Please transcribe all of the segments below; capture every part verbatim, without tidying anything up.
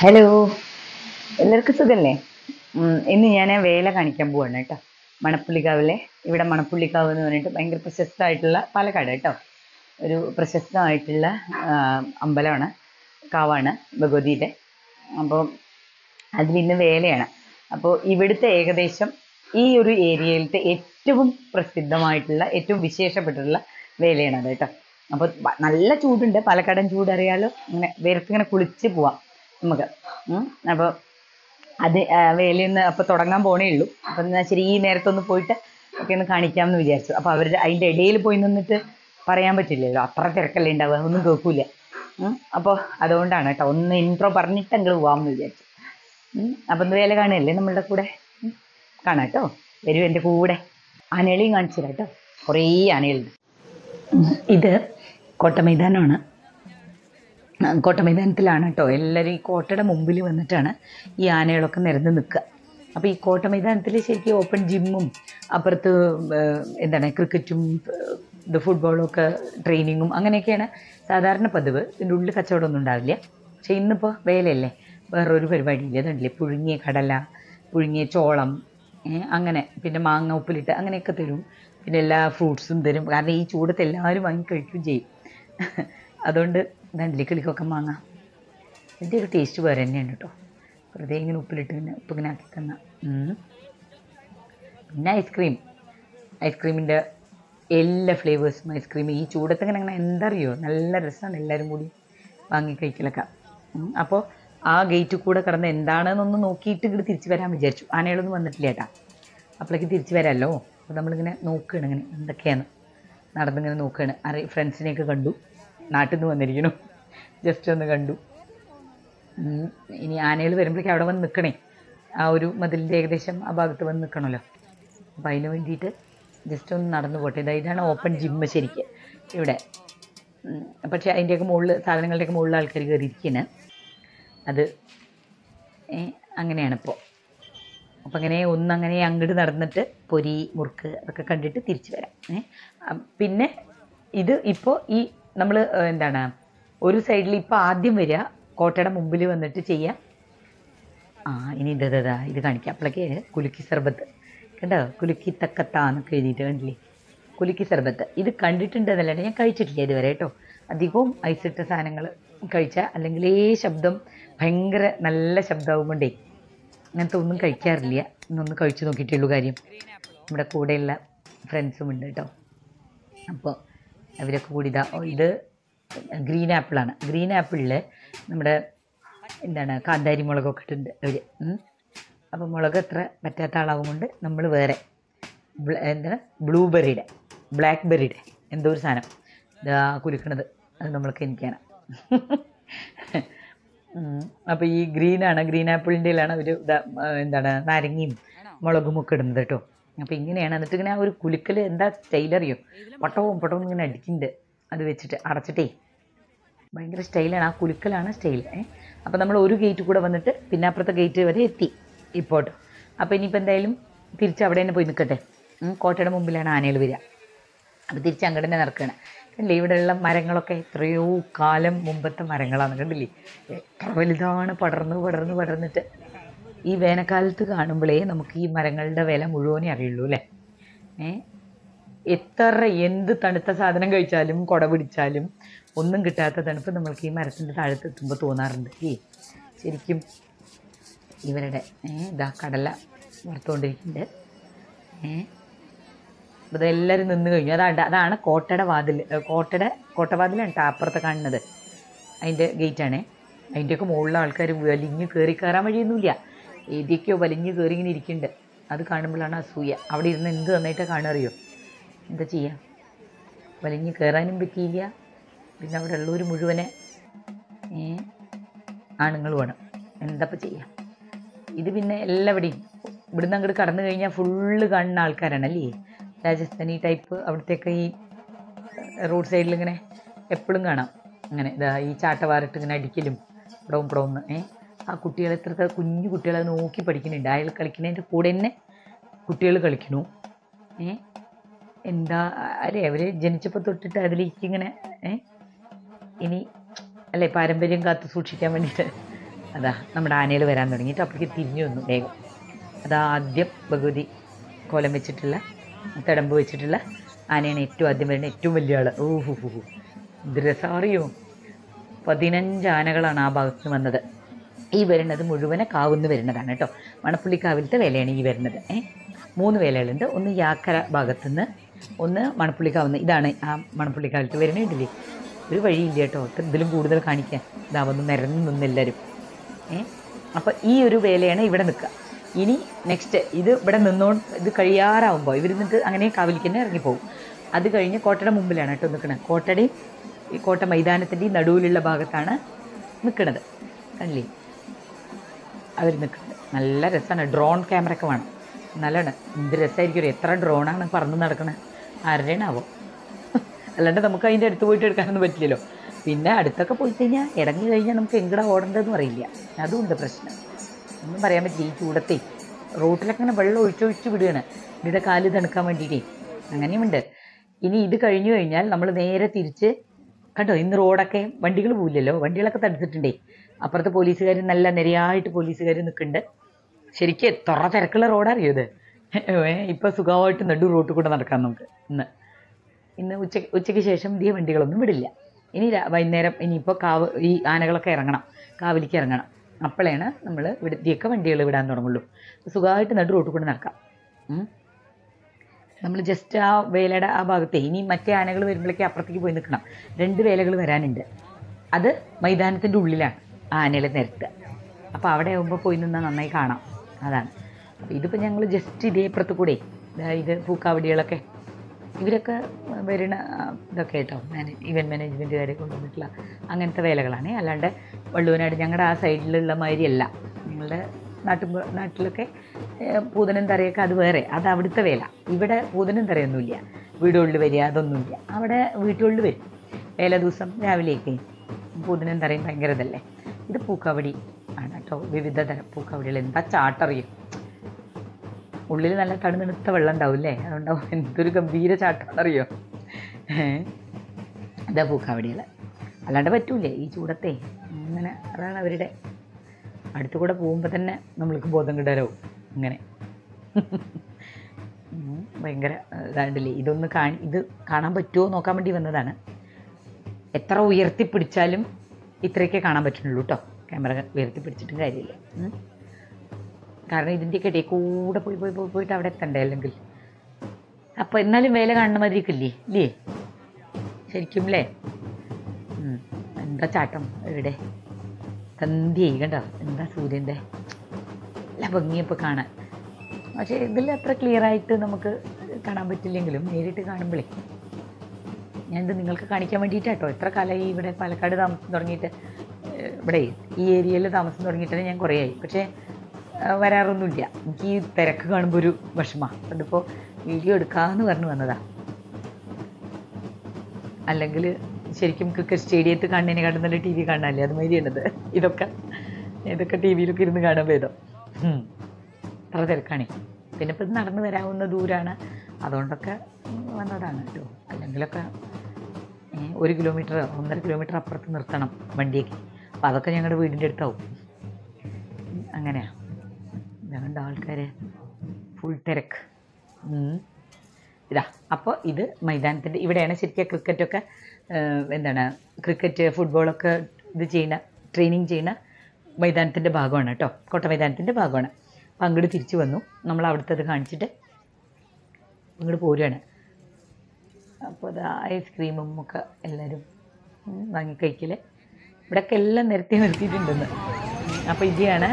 Hello, എല്ലാവർക്കും സുഖല്ലേ? ഉം, ഇന്ന് ഞാൻ വേല കാണിക്കാൻ പോവാണ് കേട്ടോ. മണപ്പുള്ളിക്കാവിലെ ഇവിടെ മണപ്പുള്ളിക്കാവ് എന്ന് പറഞ്ഞിട്ട് ഭയങ്കര പ്രശസ്തമായിട്ടുള്ള പാലക്കാട് കേട്ടോ, ഒരു പ്രശസ്തമായിട്ടുള്ള ആ, അമ്പലമാണ്, കാവാണ് ഭഗവതിയുടെ. അപ്പോൾ അതിലിന്ന് വേലയാണ്. അപ്പോൾ ഇവിടുത്തെ ഏകദേശം ഈ ഒരു ഏരിയയിലത്തെ ഏറ്റവും പ്രസിദ്ധമായിട്ടുള്ള ഏറ്റവും വിശേഷപ്പെട്ടിട്ടുള്ള വേലയാണ് അത് കേട്ടോ. അപ്പോൾ നല്ല ചൂടുണ്ട്, പാലക്കാടൻ ചൂട് അറിയാലോ, ഇങ്ങനെ വേർത്തിങ്ങനെ കുളിച്ച് പോവാം നമുക്ക്. അപ്പോൾ അത് ആ, വേലയൊന്ന് അപ്പോൾ തുടങ്ങാൻ പോണേ ഉള്ളൂ. അപ്പം എന്നാൽ ശരി, ഈ നേരത്തൊന്ന് പോയിട്ട് ഒക്കെ ഒന്ന് കാണിക്കാമെന്ന് വിചാരിച്ചു. അപ്പോൾ അവർ അതിൻ്റെ ഇടയിൽ പോയി നിന്നിട്ട് പറയാൻ പറ്റില്ലല്ലോ, അത്ര തിരക്കല്ലേ ഉണ്ടാവുക, ഒന്നും കേൾക്കൂല. അപ്പോൾ അതുകൊണ്ടാണ് കേട്ടോ, ഒന്ന് ഇൻട്രോ പറഞ്ഞിട്ട് അങ്ങോട്ട് പോകാമെന്ന് വിചാരിച്ചു. അപ്പം വേല കാണുകയല്ലേ നമ്മളുടെ കൂടെ, ഉം. കാണാം കേട്ടോ, വരൂ എൻ്റെ കൂടെ. ആനകളെയും കാണിച്ചു തരാം കേട്ടോ, കുറേ ആനകളുണ്ട്. ഉം. ഇത് കോട്ട മൈതാനമാണ്. ആ, കോട്ട മൈതാനത്തിലാണ് കേട്ടോ. എല്ലാവരും ഈ കോട്ടയുടെ മുമ്പിൽ വന്നിട്ടാണ് ഈ ആനകളൊക്കെ നിരന്ന് നിൽക്കുക. അപ്പോൾ ഈ കോട്ട മൈതാനത്തിൽ ശരിക്കും ഓപ്പൺ ജിമ്മും അപ്പുറത്ത് ഏർ, എന്താണ് ക്രിക്കറ്റും ഏർ, ഇത് ഫുട്ബോളും ഒക്കെ ട്രെയിനിങ്ങും അങ്ങനെയൊക്കെയാണ് സാധാരണ പതിവ്. ഇതിൻ്റെ ഉള്ളിൽ കച്ചവടമൊന്നും ഉണ്ടാവില്ല. പക്ഷേ ഇന്നിപ്പോൾ വേലയല്ലേ, വേറൊരു പരിപാടിയില്ല. അതുണ്ടല്ലേ, പുഴുങ്ങിയ കടല, പുഴുങ്ങിയ ചോളം, ഏ, അങ്ങനെ പിന്നെ മാങ്ങ ഉപ്പിലിട്ട് അങ്ങനെയൊക്കെ തരും. പിന്നെ എല്ലാ ഫ്രൂട്ട്സും തരും. കാരണം ഈ ചൂടത്ത് എല്ലാവരും വാങ്ങി കഴിക്കുകയും ചെയ്യും. അതുകൊണ്ട് ഇതാണ്ടില്ലേ കിളിക്കൊക്കെ മാങ്ങ. എൻ്റെ ഒരു ടേസ്റ്റ് വേറെ തന്നെയാണ് കേട്ടോ. വെറുതെ ഇങ്ങനെ ഉപ്പിലിട്ട് ഇങ്ങനെ ഉപ്പിങ്ങനെ ആക്കി തന്ന. പിന്നെ ഐസ്ക്രീം, ഐസ്ക്രീമിൻ്റെ എല്ലാ ഫ്ലേവേഴ്സും ഐസ്ക്രീം ഈ ചൂടത്ത് ഇങ്ങനെ അങ്ങനെ എന്താ അറിയോ, നല്ല രസമാണ് എല്ലാവരും കൂടി വാങ്ങി കഴിക്കലൊക്കെ. അപ്പോൾ ആ ഗേറ്റിൽ കൂടെ കിടന്ന് എന്താണെന്നൊന്ന് നോക്കിയിട്ട് ഇങ്ങോട്ട് തിരിച്ച് വരാൻ വിചാരിച്ചു. ആനകളൊന്നും വന്നിട്ടില്ല ചേട്ടാ, അപ്പോഴേക്ക് തിരിച്ച് വരാമല്ലോ. അപ്പോൾ നമ്മളിങ്ങനെ നോക്കുകയാണ്, ഇങ്ങനെ എന്തൊക്കെയാണ് നടന്നിങ്ങനെ നോക്കുകയാണ്. അറി ഫ്രണ്ട്സിനെയൊക്കെ കണ്ടു, നാട്ടിൽ നിന്ന് വന്നിരിക്കണു, ജസ്റ്റ് ഒന്ന് കണ്ടു. ഉം. ഇനി ആനകൾ വരുമ്പോഴേക്കും അവിടെ വന്ന് നിൽക്കണേ, ആ ഒരു മതിലിൻ്റെ ഏകദേശം ആ ഭാഗത്ത് വന്ന് നിൽക്കണമല്ലോ. അപ്പം അതിന് വേണ്ടിയിട്ട് ജസ്റ്റ് ഒന്ന് നടന്നു പോട്ടെ. ഇതാ ഇതാണ് ഓപ്പൺ ജിമ്മ് ശരിക്ക് ഇവിടെ. ഉം. പക്ഷേ അതിൻ്റെയൊക്കെ മുകളിൽ, സാധനങ്ങളുടെയൊക്കെ മുകളിൽ ആൾക്കാർ കയറിയിരിക്കുന്നത് അത് ഏ, അങ്ങനെയാണിപ്പോൾ. അപ്പം അങ്ങനെ ഒന്നങ്ങനെ അങ്ങോട്ട് നടന്നിട്ട് പൊരി മുറുക്ക് അതൊക്കെ കണ്ടിട്ട് തിരിച്ചു വരാം. ഏ അ, പിന്നെ ഇത് ഇപ്പോൾ ഈ നമ്മൾ എന്താണ് ഒരു സൈഡിൽ ഇപ്പോൾ ആദ്യം വരിക, കോട്ടയുടെ മുമ്പിൽ വന്നിട്ട് ചെയ്യാം. ആ ഇനി ഇത് ഇതാ ഇത് കാണിക്കാം. അപ്പോഴേക്ക് കുലുക്കി സർബത്ത് കണ്ടോ, കുലുക്കി തക്കത്ത എന്നൊക്കെ എഴുതിയിട്ട് കണ്ടില്ലേ, കുലുക്കി സർബത്ത്. ഇത് കണ്ടിട്ടുണ്ട് എന്നല്ലാണ്ട് ഞാൻ കഴിച്ചിട്ടില്ല ഇതുവരെ കേട്ടോ. അധികവും ഐസിട്ട സാധനങ്ങൾ കഴിച്ചാൽ അല്ലെങ്കിൽ ഈ ശബ്ദം ഭയങ്കര നല്ല ശബ്ദമാവും കൊണ്ടേ അങ്ങനത്തെ ഒന്നും കഴിക്കാറില്ല. ഇന്നൊന്ന് കഴിച്ചു നോക്കിയിട്ടുള്ളൂ കാര്യം. നമ്മുടെ കൂടെയുള്ള ഫ്രണ്ട്സും ഉണ്ട് കേട്ടോ. അപ്പോൾ അവരൊക്കെ കൂടി ഇതാ, ഓ, ഇത് ഗ്രീൻ ആപ്പിളാണ്. ഗ്രീൻ ആപ്പിളിൽ നമ്മുടെ എന്താണ് കാന്താരി മുളകൊക്കെ ഇട്ടുണ്ട് അവർ. അപ്പോൾ മുളക് അത്ര പറ്റാത്ത ആളാവും കൊണ്ട് നമ്മൾ വേറെ ബ്ല- എന്താണ് ബ്ലൂബെറിയുടെ ബ്ലാക്ക് ബെറിയുടെ എന്തോ ഒരു സാധനം ഇതാ കുലുക്കണത്, അത് നമ്മൾക്ക് എനിക്കാണ്. അപ്പോൾ ഈ ഗ്രീനാണ്, ഗ്രീൻ ആപ്പിളിൻ്റെയിലാണ് അവർ എന്താണ് നാരങ്ങയും മുളകും ഒക്കെ ഇടുന്നത് കേട്ടോ. അപ്പോൾ ഇങ്ങനെയാണ്. എന്നിട്ട് ഇങ്ങനെ ആ ഒരു കുലുക്കൽ എന്താ സ്റ്റൈലറിയോ, പൊട്ടവും പൊട്ടവും ഇങ്ങനെ അടിക്കുന്നുണ്ട്. അത് വെച്ചിട്ട് അടച്ചിട്ടേ ഭയങ്കര സ്റ്റൈലാണ്, ആ കുലുക്കലാണ് സ്റ്റൈൽ. ഏ അപ്പോൾ നമ്മൾ ഒരു ഗേറ്റ് കൂടെ വന്നിട്ട് പിന്നെ അപ്പുറത്തെ ഗേറ്റ് വരെ എത്തി ഇപ്പോൾ. അപ്പോൾ ഇനിയിപ്പോൾ എന്തായാലും തിരിച്ച് അവിടെ തന്നെ പോയി നിൽക്കട്ടെ. ഉം, കോട്ടയുടെ മുമ്പിലാണ് ആനകൾ വരിക. അപ്പോൾ തിരിച്ച് അങ്ങോട്ട് തന്നെ നടക്കുകയാണ്. കണ്ടില്ലേ, ഇവിടെയുള്ള മരങ്ങളൊക്കെ എത്രയോ കാലം മുമ്പത്തെ മരങ്ങളാണ്. കണ്ടില്ലേ, എത്ര വലുതാണ്, പടർന്ന് പടർന്ന് പടർന്നിട്ട്. ഈ വേനൽക്കാലത്ത് കാണുമ്പോഴേ നമുക്ക് ഈ മരങ്ങളുടെ വില മുഴുവനേ അറിയുള്ളൂ അല്ലേ. ഏ എത്ര എന്ത് തണുത്ത സാധനം കഴിച്ചാലും കുട പിടിച്ചാലും ഒന്നും കിട്ടാത്ത തണുപ്പ് നമ്മൾക്ക് ഈ മരത്തിൻ്റെ താഴത്ത് എത്തുമ്പോൾ തോന്നാറുണ്ട്. ഈ ശരിക്കും ഇവരുടെ ഏ ഇതാ കടല വറുത്തുകൊണ്ടിരിക്കുന്നുണ്ട്. ഏ അപ്പോൾ ഇതെല്ലാവരും നിന്ന് കഴിഞ്ഞു. അതാണ് അതാണ് കോട്ടയുടെ വാതിൽ, കോട്ടയുടെ കോട്ടവാതിലാണ് കേട്ടോ അപ്പുറത്തെ കാണുന്നത്. അതിൻ്റെ ഗേറ്റാണേ. അതിൻ്റെയൊക്കെ മുകളിലെ ആൾക്കാർ വലിഞ്ഞ് കയറി, കയറാൻ വഴിയൊന്നുമില്ല, ഏതൊക്കെയോ വലിഞ്ഞ് കയറി ഇങ്ങനെ ഇരിക്കുന്നുണ്ട്. അത് കാണുമ്പോഴാണ് അസൂയ. അവിടെ ഇരുന്ന് എന്ത് നന്നായിട്ടാണ് കാണുകയോ, എന്താ ചെയ്യുക, വലിഞ്ഞ് കയറാനും പറ്റിയില്ല. പിന്നെ അവിടെ ഉള്ളവർ മുഴുവനെ ഏ ആണുങ്ങൾ വേണം, എന്താപ്പം ചെയ്യുക. ഇത് പിന്നെ എല്ലാവിടെയും ഇവിടുന്ന് അങ്ങോട്ട് കടന്നു കഴിഞ്ഞാൽ ഫുള്ള് കാണുന്ന ആൾക്കാരാണല്ലേ, രാജസ്ഥാനി ടൈപ്പ്. അവിടത്തേക്ക് ഈ റോഡ് സൈഡിൽ ഇങ്ങനെ എപ്പോഴും കാണാം. അങ്ങനെ ഇതാ ഈ ചാട്ടവാറിട്ട് ഇങ്ങനെ അടിക്കലും പടവും പടവും. ഏ ആ കുട്ടികൾ എത്ര കുഞ്ഞു കുട്ടികളെ നോക്കി പഠിക്കുന്നുണ്ട്. അയാൾ കളിക്കുന്നതിൻ്റെ കൂടെ തന്നെ കുട്ടികൾ കളിക്കണു. ഏ എന്താ അല്ലേ, അവർ ജനിച്ചപ്പോൾ തൊട്ടിട്ട് അതിലേക്ക് ഇങ്ങനെ ഏ ഇനി അല്ലേ പാരമ്പര്യം കാത്തു സൂക്ഷിക്കാൻ വേണ്ടിയിട്ട് അതാ നമ്മുടെ ആനകൾ വരാൻ തുടങ്ങിയിട്ട് അപ്പോഴേക്ക് തിരിഞ്ഞു വന്നു വേഗം. അതാ ആദ്യം ഭഗവതി കോലം വെച്ചിട്ടുള്ള തിടമ്പ് വെച്ചിട്ടുള്ള ആനയാണ് ഏറ്റവും ആദ്യം വരുന്നത്, ഏറ്റവും വലിയ ആൾ. ഓഹോ ഹോ ഇത് രസറിയോ, പതിനഞ്ച് ആനകളാണ് ആ ഭാഗത്ത് വന്നത്. ഈ വരുന്നത് മുഴുവനെ കാവുന്ന് വരുന്നതാണ് കേട്ടോ. മണപ്പുള്ളിക്കാവിലത്തെ വേലയാണ് ഈ വരുന്നത്. ഏ മൂന്ന് വേലകളുണ്ട്. ഒന്ന് യാക്കര ഭാഗത്തുനിന്ന്, ഒന്ന് മണപ്പുള്ളിക്കാവുന്ന. ഇതാണ് ആ മണപ്പുള്ളിക്കാവിലത്ത് വരുന്നുണ്ടല്ലേ. ഒരു വഴിയില്ല കേട്ടോ, ഇതിലും കൂടുതൽ കാണിക്കാൻ. ഇതാവുന്നു നിരന്ന് നിന്നെല്ലാവരും. ഏ അപ്പോൾ ഈ ഒരു വേലയാണ് ഇവിടെ നിൽക്കുക. ഇനി നെക്സ്റ്റ് ഇത് ഇവിടെ നിന്നോ, ഇത് കഴിയാറാവുമ്പോൾ ഇവർ നിന്നിട്ട് അങ്ങനെ കാവിലേക്ക് തന്നെ ഇറങ്ങിപ്പോകും. അത് കഴിഞ്ഞ് കോട്ടയുടെ മുമ്പിലാണ് കേട്ടോ നിൽക്കുന്നത്. കോട്ടയുടെയും ഈ കോട്ട മൈതാനത്തിൻ്റെയും നടുവിലുള്ള ഭാഗത്താണ് നിൽക്കുന്നത്. കണ്ടില്ലേ അവർ നിൽക്കുന്നത്. നല്ല രസമാണ്. ഡ്രോൺ ക്യാമറ ഒക്കെ വേണം, നല്ലതാണ്. എന്ത് രസമായിരിക്കും. എത്ര ഡ്രോണാണ് പറന്ന് നടക്കുന്നത്, ആരുടെയാണാവോ. അല്ലാണ്ട് നമുക്ക് അതിൻ്റെ അടുത്ത് പോയിട്ട് എടുക്കാനൊന്നും പറ്റില്ലല്ലോ. പിന്നെ അടുത്തൊക്കെ പോയി കഴിഞ്ഞാൽ ഇറങ്ങി കഴിഞ്ഞാൽ നമുക്ക് എങ്ങടെ ഓടേണ്ടതെന്ന് അറിയില്ല. അതുകൊണ്ട് പ്രശ്നം ഒന്നും പറയാൻ പറ്റില്ല. ഈ ചൂടത്തെ റോട്ടിലൊക്കെ ഇങ്ങനെ വെള്ളം ഒഴിച്ചൊഴിച്ച് വിടുകയാണ് ഇവിടെ കാല് തണുക്കാൻ വേണ്ടിയിട്ടേ. അങ്ങനെയുമുണ്ട്. ഇനി ഇത് കഴിഞ്ഞു കഴിഞ്ഞാൽ നമ്മൾ നേരെ തിരിച്ച് കണ്ടോ, ഇന്ന് റോഡൊക്കെ വണ്ടികൾ പോവില്ലല്ലോ, വണ്ടികളൊക്കെ തടുത്തിട്ടുണ്ടേ. അപ്പുറത്ത് പോലീസുകാർ നല്ല നിരയായിട്ട് പോലീസുകാർ നിൽക്കുന്നുണ്ട്. ശരിക്കും എത്ര തിരക്കുള്ള റോഡറിയോ ഇത്. ഇപ്പോൾ സുഖമായിട്ട് നടു റോട്ടിൽ കൂടെ നടക്കാം നമുക്ക്. ഇന്ന് ഇന്ന് ഉച്ച ഉച്ചയ്ക്ക് ശേഷം ഈ വണ്ടികളൊന്നും വിടില്ല. ഇനി വൈകുന്നേരം ഇനിയിപ്പോൾ കാവ് ഈ ആനകളൊക്കെ ഇറങ്ങണം, കാവിലേക്ക് ഇറങ്ങണം. അപ്പോഴാണ് നമ്മൾ ഇവിടത്തേക്ക് വണ്ടികൾ വിടാൻ തുടങ്ങുള്ളൂ. സുഖമായിട്ട് നടു റോട്ടിൽ കൂടെ നടക്കാം. നമ്മൾ ജസ്റ്റ് ആ വേലയുടെ ആ ഭാഗത്തെ, ഇനി മറ്റേ ആനകൾ വരുമ്പോഴേക്കും അപ്പുറത്തേക്ക് പോയി നിൽക്കണം. രണ്ട് വേലകൾ വരാനുണ്ട്. അത് മൈതാനത്തിൻ്റെ ഉള്ളിലാണ് ആനകളെ നിരത്തുക. അപ്പോൾ അവിടെ ആകുമ്പോൾ പോയി നിന്നാൽ നന്നായി കാണാം. അതാണ്. അപ്പോൾ ഇതിപ്പോൾ ഞങ്ങൾ ജസ്റ്റ് ഇതേ അപ്പുറത്ത് കൂടെ ഇത് പൂക്കാവടികളൊക്കെ ഇവരൊക്കെ വരുന്ന ഇതൊക്കെ കേട്ടോ, മാനേജ് ഇവൻറ്റ് മാനേജ്മെൻറ്റുകാരെ കൊണ്ടുവന്നിട്ടുള്ള അങ്ങനത്തെ വേലകളാണ്. അല്ലാണ്ട് വള്ളുവനാട് ഞങ്ങളുടെ ആ സൈഡിലുള്ള മാതിരിയല്ല. ഞങ്ങളുടെ നാട്ടിൽ നാട്ടിലൊക്കെ പൂതനും തറയൊക്കെ അത് വേറെ, അത് അവിടുത്തെ വേല. ഇവിടെ പൂതനും തറയൊന്നുമില്ല, വീടുകളിൽ വരിക അതൊന്നുമില്ല. അവിടെ വീട്ടുകളിൽ വരും വേല ദിവസം രാവിലേക്ക്. പൂതനും തറയും ഭയങ്കര ഇതല്ലേ. ഇത് പൂക്കാവടി ആണ് കേട്ടോ. വിവിധ തരം പൂക്കാവടികൾ. എന്താ ചാട്ടറിയും, ഉള്ളിൽ നല്ല തണുത്ത വെള്ളം ഉണ്ടാവും അല്ലേ, അതുണ്ടാവും. എന്തൊരു ഗംഭീര ചാട്ടാണെന്നറിയോ. ഇതാ പൂക്കാവടികൾ. അല്ലാണ്ട് പറ്റൂലേ ഈ ചൂടത്തെ. അങ്ങനെ അതാണ് അവരുടെ. അടുത്തു കൂടെ പോകുമ്പോൾ തന്നെ നമ്മൾക്ക് ബോധം കിടാനാവും. അങ്ങനെ ഭയങ്കര ഇതാണ്ടില്ലേ. ഇതൊന്ന് കാണി ഇത് കാണാൻ പറ്റുമോ നോക്കാൻ വേണ്ടി വന്നതാണ്. എത്ര ഉയർത്തിപ്പിടിച്ചാലും ഇത്രയൊക്കെ കാണാൻ പറ്റുന്നുള്ളൂ കേട്ടോ. ക്യാമറ ഉയർത്തിപ്പിടിച്ചിട്ടും കാര്യമില്ല. കാരണം ഇതിൻ്റെയൊക്കെ ഇടയിൽ കൂടെ പോയി പോയി പോയി പോയിട്ട് അവിടെ എത്തണ്ടേ അല്ലെങ്കിൽ. അപ്പോൾ എന്നാലും വേല കാണുന്ന മാതിരിയൊക്കെ ഇല്ലേ ഇല്ലേ ശരിക്കും അല്ലേ. എന്താ ചാട്ടം ഇവിടെ സന്ധ്യ കണ്ടോ, എന്താ സൂര്യൻ്റെ നല്ല ഭംഗിയപ്പോൾ കാണാൻ. പക്ഷേ ഇതിൽ അത്ര ക്ലിയറായിട്ട് നമുക്ക് കാണാൻ പറ്റില്ലെങ്കിലും നേരിട്ട് കാണുമ്പോഴേ, ഞാനിത് നിങ്ങൾക്ക് കാണിക്കാൻ വേണ്ടിയിട്ടാട്ടോ. എത്ര കാലമായി ഇവിടെ പാലക്കാട് താമസം തുടങ്ങിയിട്ട്, ഇവിടെ ഈ ഏരിയയിൽ താമസം തുടങ്ങിയിട്ട് ഞാൻ കുറേ ആയി. പക്ഷേ വരാറൊന്നുമില്ല. എനിക്ക് ഈ തിരക്ക് കാണുമ്പോൾ ഒരു വിഷമമാണ്. അതിപ്പോൾ വീഡിയോ എടുക്കാമെന്ന് പറഞ്ഞു വന്നതാണ്. അല്ലെങ്കിൽ ശരിക്കും ക്രിക്കറ്റ് സ്റ്റേഡിയത്തിൽ കാണുന്നതിനെക്കാട്ടും നല്ല ടി വി കാണാനല്ലേ അതുമാതിരി ഉള്ളത്. ഇതൊക്കെ ഇതൊക്കെ ടി വിയിലൊക്കെ ഇരുന്ന് കാണാൻ ഭേദം. അത്ര തിരക്കാണേ. പിന്നെ ഇപ്പം ഇത് നടന്നു വരാവുന്ന ദൂരമാണ്, അതുകൊണ്ടൊക്കെ വന്നതാണ് കേട്ടോ. അല്ലെങ്കിലൊക്കെ ഒരു കിലോമീറ്റർ ഒന്നര കിലോമീറ്റർ അപ്പുറത്ത് നിർത്തണം വണ്ടിയൊക്കെ. അപ്പോൾ അതൊക്കെ ഞങ്ങളുടെ വീടിൻ്റെ അടുത്താവും. അങ്ങനെയാണ് ഞങ്ങളുടെ ആൾക്കാർ ഫുൾ തിരക്ക്. ഇതാ അപ്പോൾ ഇത് മൈതാനത്തിൻ്റെ ഇവിടെയാണ് ശരിക്കും ക്രിക്കറ്റൊക്കെ എന്താണ് ക്രിക്കറ്റ് ഫുട്ബോളൊക്കെ ഇത് ചെയ്യുന്ന ട്രെയിനിങ് ചെയ്യുന്ന മൈതാനത്തിൻ്റെ ഭാഗമാണ് കേട്ടോ. കോട്ട മൈതാനത്തിൻ്റെ ഭാഗമാണ്. അപ്പം അങ്ങോട്ട് തിരിച്ചു വന്നു. നമ്മൾ അവിടുത്തെ അത് കാണിച്ചിട്ട് അങ്ങോട്ട് പോരുകയാണ്. അപ്പോൾ അത് ഐസ്ക്രീമും ഒക്കെ എല്ലാവരും വാങ്ങി കഴിക്കൽ. ഇവിടെയൊക്കെ എല്ലാം നിരത്തി നിർത്തിയിട്ടുണ്ടെന്ന്. അപ്പോൾ ഇതാണ്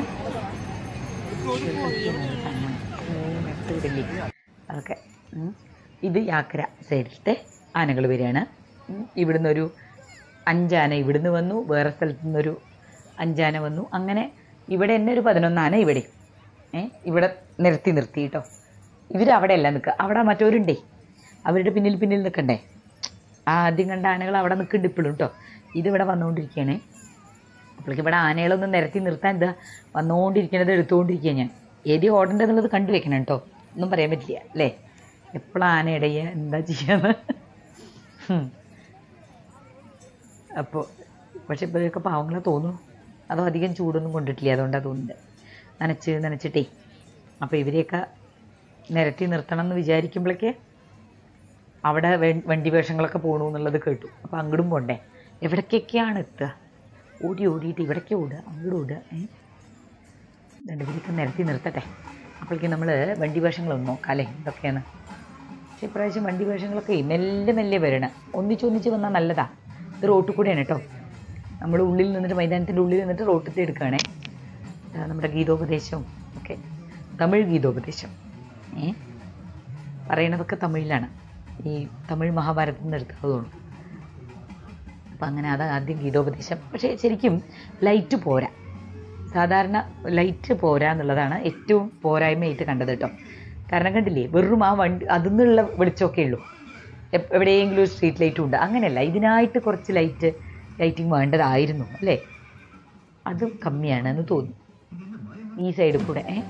അതൊക്കെ. ഇത് യാക്കര സൈഡിലത്തെ ആനകൾ വരികയാണ്. ഇവിടുന്ന് ഒരു അഞ്ചാന ഇവിടുന്ന് വന്നു, വേറെ സ്ഥലത്തു നിന്നൊരു അഞ്ചാന വന്നു. അങ്ങനെ ഇവിടെ തന്നെ ഒരു പതിനൊന്നാന ഇവിടെ ഏ ഇവിടെ നിരത്തി നിർത്തി കേട്ടോ. ഇവരവിടെ അല്ല നിൽക്കുക, അവിടെ മറ്റവരുണ്ടേ, അവരുടെ പിന്നിൽ പിന്നിൽ നിൽക്കണ്ടേ. ആദ്യം കണ്ട ആനകൾ അവിടെ നിൽക്കുന്നുണ്ട് ഇപ്പോഴും കേട്ടോ. ഇതിവിടെ വന്നുകൊണ്ടിരിക്കുകയാണേ. അപ്പോഴേക്ക് ഇവിടെ ആനകളൊന്നും നിരത്തി നിർത്താൻ എന്താ വന്നുകൊണ്ടിരിക്കുന്നത് എടുത്തുകൊണ്ടിരിക്കുക. ഞാൻ ഏതി ഓടേണ്ടതെന്നുള്ളത് കണ്ടു വെക്കണം കേട്ടോ. ഒന്നും പറയാൻ പറ്റില്ല അല്ലേ. എപ്പോഴും ആന ഇടയുക എന്താ ചെയ്യാന്ന്. അപ്പോൾ പക്ഷെ ഇപ്പോഴൊക്കെ പാവങ്ങളെ തോന്നുന്നു. അതോ അധികം ചൂടൊന്നും കൊണ്ടിട്ടില്ല, അതുകൊണ്ട് അതുകൊണ്ട് നനച്ച് നനച്ചിട്ടേ. അപ്പോൾ ഇവരെയൊക്കെ നിരത്തി നിർത്തണം എന്ന് വിചാരിക്കുമ്പോഴേക്ക് അവിടെ വണ്ടി വേഷങ്ങളൊക്കെ പോകണു എന്നുള്ളത് കേട്ടു. അപ്പോൾ അങ്ങോട്ടും പോണ്ടേ, എവിടേക്കൊക്കെയാണ് എത്തുക, ഓടി ഓടിയിട്ട് ഇവിടേക്ക് ഓടുക അങ്ങോട്ട് ഓടുക. രണ്ട് ഇവരൊക്കെ നിരത്തി നിർത്തട്ടെ, അപ്പോഴേക്കും നമ്മൾ വണ്ടി വേഷങ്ങളൊന്നും നോക്കാം അല്ലേ എന്തൊക്കെയാണ്. പക്ഷേ ഇപ്രാവശ്യം വണ്ടി വേഷങ്ങളൊക്കെ മെല്ലെ മെല്ലെ വരണം, ഒന്നിച്ചൊന്നിച്ച് വന്നാൽ നല്ലതാണ്. ഇത് റോട്ടിൽ കൂടെയാണ് കേട്ടോ, നമ്മൾ ഉള്ളിൽ നിന്നിട്ട് മൈതാനത്തിൻ്റെ ഉള്ളിൽ നിന്നിട്ട് റോട്ടിൽ എടുക്കുകയാണേ. നമ്മുടെ ഗീതോപദേശവും ഒക്കെ തമിഴ് ഗീതോപദേശം ഏ പറയണതൊക്കെ തമിഴിലാണ്, ഈ തമിഴ് മഹാഭാരതത്തിൽ നിന്ന് എടുത്തതുകൊണ്ട്. അപ്പം അങ്ങനെ അത് ആദ്യം ഗീതോപദേശം. പക്ഷേ ശരിക്കും ലൈറ്റ് പോരാ, സാധാരണ ലൈറ്റ് പോരാ എന്നുള്ളതാണ് ഏറ്റവും പോരായ്മയായിട്ട് കണ്ടത് കേട്ടോ. കാരണം കണ്ടില്ലേ, വെറും ആ വണ്ടി അതിൽ നിന്നുള്ള വെളിച്ചമൊക്കെ ഉള്ളൂ, എവിടെയെങ്കിലും ഒരു സ്ട്രീറ്റ് ലൈറ്റും ഉണ്ട്. അങ്ങനെയല്ല, ഇതിനായിട്ട് കുറച്ച് ലൈറ്റ് ലൈറ്റിങ് വേണ്ടതായിരുന്നു അല്ലേ, അതും കമ്മിയാണെന്ന് തോന്നി ഈ സൈഡിൽ കൂടെ. ഏ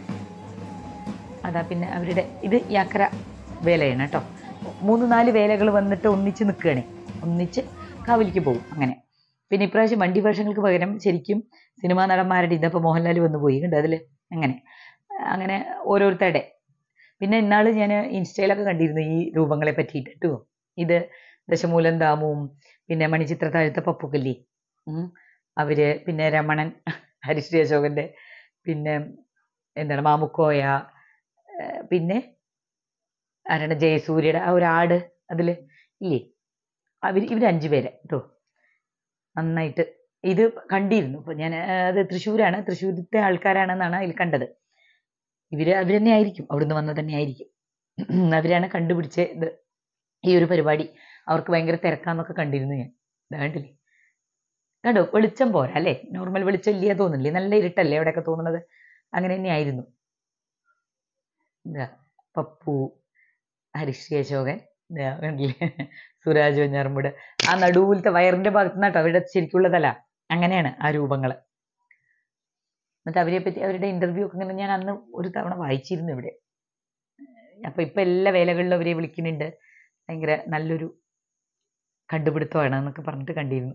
അതാ പിന്നെ അവരുടെ ഇത് യാക്കര വേലയാണ് കേട്ടോ. മൂന്ന് നാല് വേലകൾ വന്നിട്ട് ഒന്നിച്ച് നിൽക്കുകയാണേ, ഒന്നിച്ച് കാവലിക്ക് പോകും അങ്ങനെ. പിന്നെ ഇപ്രാവശ്യം വണ്ടി വേഷങ്ങൾക്ക് പകരം ശരിക്കും സിനിമാ നടന്മാരുടെ ഇതപ്പോൾ മോഹൻലാൽ വന്നു പോയി കണ്ട് അതിൽ അങ്ങനെ അങ്ങനെ ഓരോരുത്തരുടെ. പിന്നെ ഇന്നാൾ ഞാൻ ഇൻസ്റ്റയിലൊക്കെ കണ്ടിരുന്നു ഈ രൂപങ്ങളെ പറ്റിയിട്ട് കേട്ടോ. ഇത് ദശമൂലം ദാമുവും പിന്നെ മണിച്ചിത്ര താഴത്തെ പപ്പുക്കല്ലി അവർ, പിന്നെ രമണൻ ഹരിശ്രീ അശോകൻ്റെ, പിന്നെ എന്താണ് മാമുക്കോയ, പിന്നെ ആരാണ് ജയസൂര്യയുടെ ആ ഒരു ആട് അതിൽ ഇല്ലേ, അവർ ഇവർ അഞ്ചു പേരെ കേട്ടോ നന്നായിട്ട് ഇത് കണ്ടിരുന്നു. അപ്പോൾ ഞാൻ അത് തൃശ്ശൂരാണ്, തൃശ്ശൂരത്തെ ആൾക്കാരാണെന്നാണ് അതിൽ കണ്ടത്. ഇവർ അവർ തന്നെ ആയിരിക്കും, അവിടുന്ന് വന്നത് തന്നെ ആയിരിക്കും. അവരാണ് കണ്ടുപിടിച്ച ഇത് ഈ ഒരു പരിപാടി. അവർക്ക് ഭയങ്കര തിരക്കാന്നൊക്കെ കണ്ടിരുന്നു ഞാൻ. ഇതാണ്ടില്ലേ കണ്ടോ, വെളിച്ചം പോരാ അല്ലേ, നോർമൽ വെളിച്ചം ഇല്ല തോന്നില്ലേ, നല്ല ഇരുട്ടല്ലേ അവിടെയൊക്കെ തോന്നുന്നത്. അങ്ങനെ തന്നെയായിരുന്നു. എന്താ പപ്പു, ഹരിശ്രീ അശോകൻ, കണ്ടില്ലേ സുരാജ് വെഞ്ഞാറമൂട്, ആ നടുവിലത്തെ വയറിൻ്റെ ഭാഗത്ത് നിന്നാട്ടോ അവരുടെ ശരിക്കുള്ളതല്ല. അങ്ങനെയാണ് ആ രൂപങ്ങൾ. എന്നിട്ട് അവരെ പറ്റി അവരുടെ ഇൻ്റർവ്യൂ ഒക്കെ ഇങ്ങനെ ഞാൻ അന്ന് ഒരു തവണ വായിച്ചിരുന്നു ഇവിടെ. അപ്പോൾ ഇപ്പം എല്ലാ വേലകളിലും അവരെ വിളിക്കുന്നുണ്ട്, ഭയങ്കര നല്ലൊരു കണ്ടുപിടുത്തമാണ് എന്നൊക്കെ പറഞ്ഞിട്ട് കണ്ടിരുന്നു.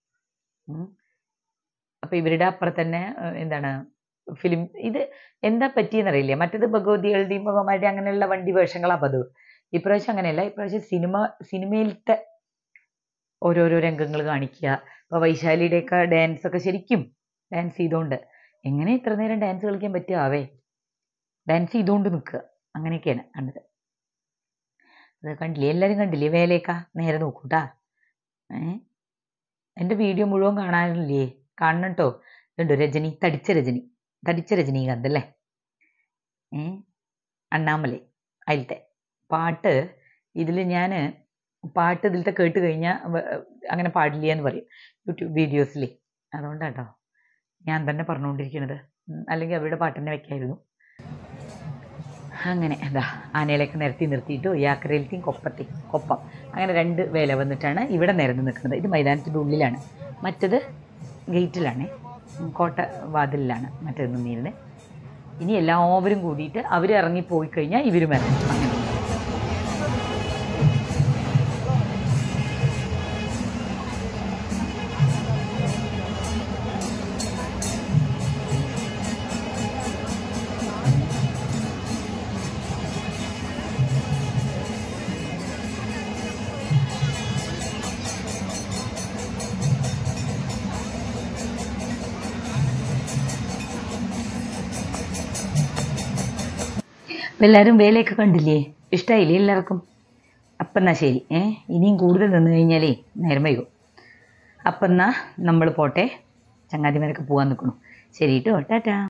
അപ്പോൾ ഇവരുടെ അപ്പുറത്ത് തന്നെ എന്താണ് ഫിലിം ഇത് എന്താ പറ്റിയെന്നറിയില്ല. മറ്റത് ഭഗവതികളുടെയും ഭഗവന്മാരുടെയും അങ്ങനെയുള്ള വണ്ടി വേഷങ്ങളാണ് പതിവ്. ഇപ്രാവശ്യം അങ്ങനെയല്ല, ഇപ്രാവശ്യം സിനിമ സിനിമയിലത്തെ ഓരോരോ രംഗങ്ങൾ കാണിക്കുക. ഇപ്പോൾ വൈശാലിയുടെയൊക്കെ ഡാൻസ് ഒക്കെ ശരിക്കും ഡാൻസ് ചെയ്തുകൊണ്ട്, എങ്ങനെ ഇത്ര നേരം ഡാൻസ് കളിക്കാൻ പറ്റുക ആവേ, ഡാൻസ് ചെയ്തുകൊണ്ട് നിൽക്കുക, അങ്ങനെയൊക്കെയാണ് കണ്ടത്. അത് കണ്ടില്ലേ, എല്ലാവരും കണ്ടില്ലേ വേലയൊക്കെ നേരെ നോക്കൂട്ടാ. ഏ എൻ്റെ വീഡിയോ മുഴുവൻ കാണാനില്ലേ, കാണണം കേട്ടോ. ഇതുണ്ടോ രജനി, തടിച്ച രജനി, തടിച്ച രജനീകാന്ത് അല്ലേ, ഏ അണ്ണാമലൈ അതിലത്തെ പാട്ട്. ഇതിൽ ഞാൻ പാട്ട് ഇതിലത്തെ കേട്ട് കഴിഞ്ഞാൽ അങ്ങനെ പാടില്ല എന്ന് പറയും യൂട്യൂബ് വീഡിയോസിൽ. അതുകൊണ്ടാട്ടോ ഞാൻ തന്നെ പറഞ്ഞുകൊണ്ടിരിക്കുന്നത്, അല്ലെങ്കിൽ അവരുടെ പാട്ട് തന്നെ വെക്കായിരുന്നു. അങ്ങനെ എന്താ ആനയിലേക്ക് നിരത്തി നിർത്തിയിട്ടു യാക്കരയിലേക്കും കൊപ്പത്തി കൊപ്പം അങ്ങനെ രണ്ട് വേല വന്നിട്ടാണ് ഇവിടെ നിരന്ന് നിൽക്കുന്നത്. ഇത് മൈതാനത്തിൻ്റെ ഉള്ളിലാണ്, മറ്റത് ഗേറ്റിലാണ്, കോട്ട വാതിലിലാണ് മറ്റേത് നിന്നിരുന്നത്. ഇനി എല്ലാവരും കൂടിയിട്ട് അവർ ഇറങ്ങിപ്പോയി കഴിഞ്ഞാൽ ഇവരും ഇറങ്ങും. അങ്ങനെ എല്ലാവരും വേലയൊക്കെ കണ്ടില്ലേ, ഇഷ്ടമായില്ലേ എല്ലാവർക്കും? അപ്പം എന്നാൽ ശരി, ഏ ഇനിയും കൂടുതൽ നിന്ന് കഴിഞ്ഞാലേ നേരം വൈകും. അപ്പം എന്നാൽ നമ്മൾ പോട്ടെ, ചങ്ങാതിമാരൊക്കെ പോകാൻ നിൽക്കണം. ശരി കേട്ടോ, ടാറ്റാ.